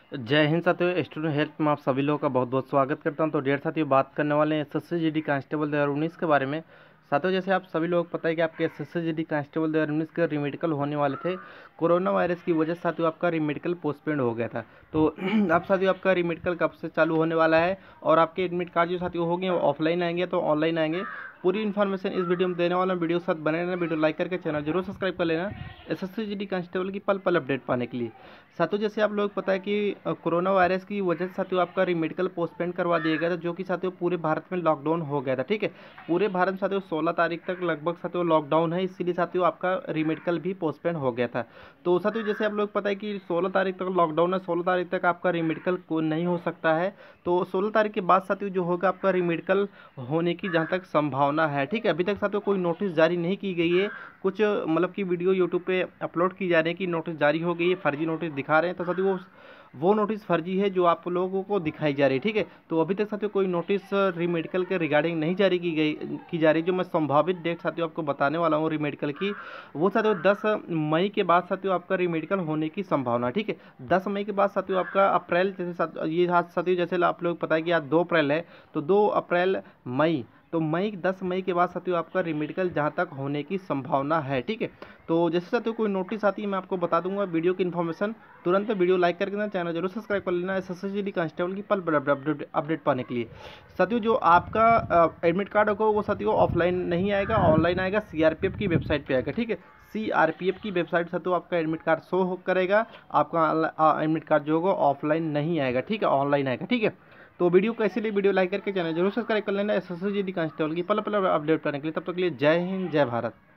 जय हिंद साथियों, student health में आप सभी लोगों का बहुत बहुत स्वागत करता हूं। तो डियर साथियों, बात करने वाले हैं एसएससी जीडी कांस्टेबल 2019 के बारे में। साथियों, जैसे आप सभी लोग पता है कि आपके एसएससी जीडी कांस्टेबल 2019 के रीमेडिकल होने वाले थे। कोरोना वायरस की वजह से साथियों आपका रीमेडिकल पोस्टपोन्ड हो गया था। तो अब साथियों आपका रीमेडिकल कब से चालू होने वाला है और आपके एडमिट कार्ड जो साथियों होंगे वो ऑफलाइन आएंगे तो ऑनलाइन आएंगे, पूरी इन्फॉर्मेशन इस वीडियो में देने वाला हूं। वीडियो के साथ बने रहना, वीडियो लाइक करके चैनल जरूर सब्सक्राइब कर लेना एसएससी जीडी कांस्टेबल की पल पल अपडेट पाने के लिए। साथियों, जैसे आप लोग पता है कि कोरोना वायरस की वजह से साथियों आपका रीमेडिकल पोस्टपोन करवा दिया गया था, जो कि साथियों पूरे भारत में लॉकडाउन हो गया था। ठीक है, पूरे भारत में साथियों 16 तारीख तक लगभग साथियों लॉकडाउन है, इसीलिए साथियों आपका रीमेडिकल भी पोस्टपोन हो गया था। तो साथियों जैसे आप लोग पता है कि 16 तारीख तक लॉकडाउन है, 16 तारीख तक आपका रीमेडिकल को नहीं हो सकता है। तो 16 तारीख के बाद साथियों जो होगा आपका रीमेडिकल होने की जहाँ तक संभावना है। ठीक है, अभी तक साथियों कोई नोटिस जारी नहीं की गई है। कुछ मतलब कि वीडियो यूट्यूब पे अपलोड की जा रही है कि नोटिस जारी हो गई है, फर्जी नोटिस दिखा रहे हैं। तो साथियों वो नोटिस फर्जी है जो आप लोगों को दिखाई जा रही है। ठीक है, तो अभी तक साथियों कोई नोटिस रीमेडिकल के रिगार्डिंग नहीं जारी की जा रही। जो मैं संभावित डेट साथियों आपको बताने वाला हूँ रीमेडिकल की, वो साथियों 10 मई के बाद साथियों आपका रीमेडिकल होने की संभावना। ठीक है, 10 मई के बाद साथियों आपका अप्रैल जैसे ये साथियों जैसे आप लोग पता है कि आज 2 अप्रैल है, तो 2 अप्रैल मई, तो मई 10 मई के बाद साथियों आपका रीमेडिकल जहाँ तक होने की संभावना है। ठीक है, तो जैसे साथियों कोई नोटिस आती है मैं आपको बता दूंगा वीडियो की इन्फॉर्मेशन तुरंत। वीडियो लाइक करके ना चैनल जरूर सब्सक्राइब कर लेना एसएससी जीडी कांस्टेबल की पल पल अपडेट पाने के लिए। साथियों जो आपका एडमिट कार्ड होगा वो साथियों ऑफलाइन नहीं आएगा, ऑनलाइन आएगा, सीआरपीएफ की वेबसाइट पे आएगा। ठीक है, सीआरपीएफ की वेबसाइट से तो आपका एडमिट कार्ड शो करेगा, आपका एडमिट कार्ड जो होगा ऑफलाइन नहीं आएगा। ठीक है, ऑनलाइन आएगा। ठीक है, तो वीडियो कैसे लिए वीडियो लाइक करके चैनल जरूर सब्सक्राइब कर लेना एसएससी जीडी कांस्टेबल की पल पल अपडेट पाने के लिए। तब तक के लिए जय हिंद, जय भारत।